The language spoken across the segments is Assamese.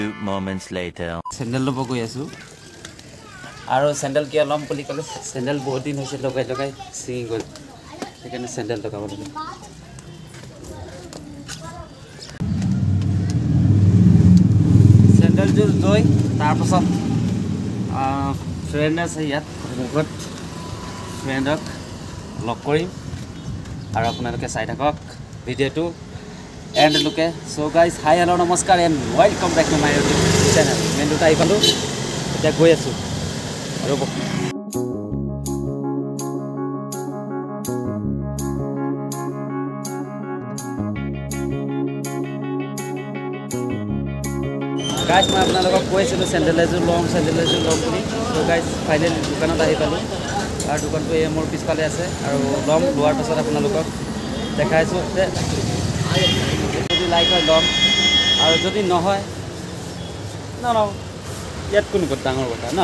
moments later. চেণ্ডেল ল'ব গৈ আছোঁ আৰু চেণ্ডেল কিয় ল'ম বুলি ক'লে চেণ্ডেল বহুত দিন হৈছে লগাই লগাই ছিঙি গ'ল সেইকাৰণে চেণ্ডেল লগাব লাগে চেণ্ডেলযোৰ লৈ তাৰপাছত ফ্ৰেণ্ড আছে ইয়াত মুখত ফ্ৰেণ্ডক লগ কৰিম আৰু আপোনালোকে চাই থাকক ভিডিঅ'টো এণ্ড লুকে চ' গাইজ হাই হেল্ল' নমস্কাৰ and welcome back to my YouTube channel মেইন দুটা আহি পালোঁ এতিয়া গৈ আছোঁ ৰ'ব গাইজ মই আপোনালোকক কৈছিলোঁ চেণ্ডেল এযোৰ ল'ম বুলি চ' গাইজ ফাইনেলি দোকানত আহি পালোঁ আৰু দোকানটো এই মোৰ পিছফালে আছে আৰু ল'ম লোৱাৰ পাছত আপোনালোকক দেখাইছোঁ যে যদি লাইক হয় ল'ম আৰু যদি নহয় নলওঁ ইয়াত কোনো কথা ডাঙৰ কথা ন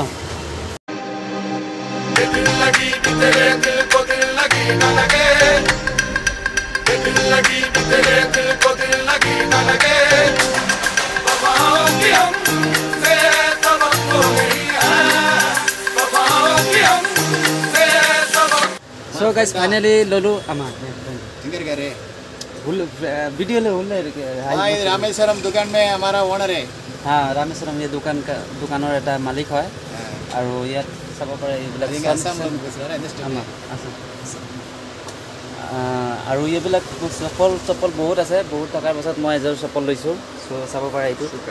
So guys, finally lolo ama किधर गए रे वीडियो ले बोल हाँ ये रामेश्वरम दुकान में हमारा ओनर है हाँ रामेश्वरम ये दुकानर এটা মালিক হয় আৰু ইয়াত চাব পাৰে এইবিলাক আৰু এইবিলাক চপল বহুত আছে বহুত টকাৰ পাছত মই এযোৰ চপল লৈছোঁ চ' চাব পাৰে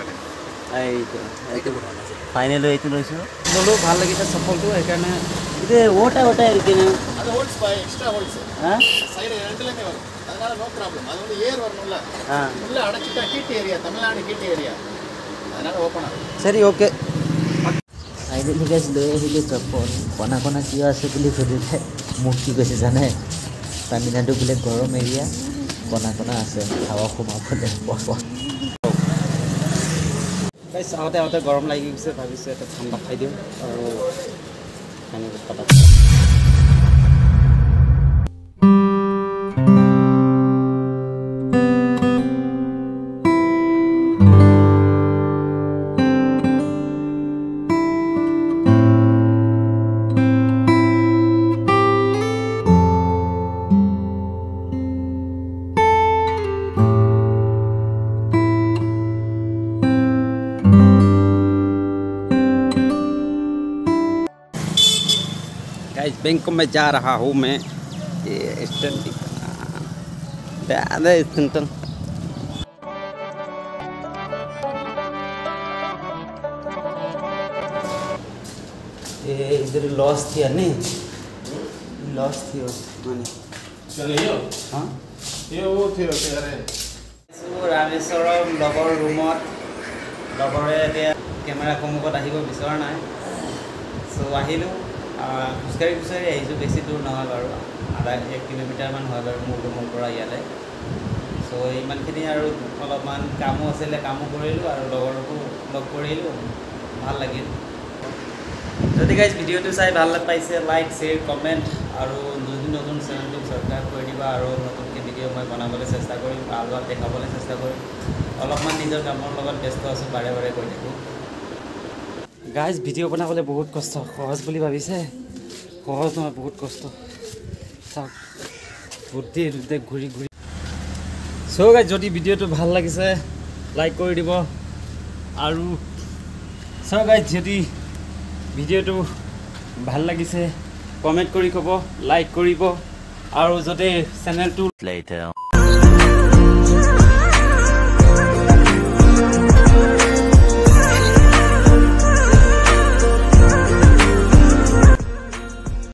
এইটো ফাইনেলি এইটো লৈছোঁ ললো ভাল লাগিছে চপলটো সেইকাৰণে இது ஓட்ட இருக்குன்னு அது holes by extra holes side ரெண்டுலமே வரும் அதனால நோ ப்ராப்ளம் அது வந்து ஏர் வரணும்ல உள்ள அடைச்சிட்டா heat area Tamil Nadu heat area அதனால ஓபன் ஆகும் சரி ஓகே ফাইনেলি গাইজ লৈ আহিলোঁ চপল কণা কণা কিয় আছে বুলি সুধিলে মোক কি কৈছে জানে তামিলনাডু বোলে গৰম এৰিয়া কণা কণা আছে হাৱা সোমাবলৈ গাইজ আহোঁতে গৰম লাগি গৈছে ভাবিছোঁ এটা ঠাণ্ডা খাই দিওঁ আৰু बैंक में जा रहा हूँ मैं ये स्टैंड ये इधर लॉस थी नहीं लॉस थी माने चलिए हाँ ये वो थी अरे रामेश्वरम লগৰ ৰুমত লগৰে এতিয়া কেমেৰা সন্মুখত আহিব বিচৰা নাই চ' আহিলোঁ খোজকাঢ়ি আহিছোঁ বেছি দূৰ নহয় বাৰু আধা 1 কিলোমিটাৰমান হয় বাৰু মোৰ ৰুমৰ পৰা ইয়ালৈ চ' ইমানখিনি আৰু অলপমান কামো আছিলে কামো কৰিলোঁ আৰু লগৰকো লগ কৰিলোঁ ভাল লাগিল যদি গাইজ ভিডিঅ'টো চাই ভাল পাইছে লাইক শ্বেয়াৰ কমেণ্ট আৰু নতুন চেনেলটোক ছাবস্ক্ৰাইব কৰি দিবা আৰু নতুনকৈ ভিডিঅ' মই বনাবলৈ চেষ্টা কৰিম ভাল দেখাবলৈ চেষ্টা কৰিম অলপমান নিজৰ কামৰ লগত ব্যস্ত আছোঁ বাৰে বাৰে কৈ থাকোঁ গাইজ ভিডিঅ' বনাবলৈ বহুত কষ্ট সহজ বুলি ভাবিছে সহজ নহয় বহুত কষ্ট চাওক গোটেই ঘূৰি চ' গাইজ যদি ভিডিঅ'টো ভাল লাগিছে লাইক কৰি দিব আৰু চ' গাইজ যদি ভিডিঅ'টো ভাল লাগিছে কমেণ্ট কৰি ক'ব লাইক কৰিব আৰু যদি চেনেলটো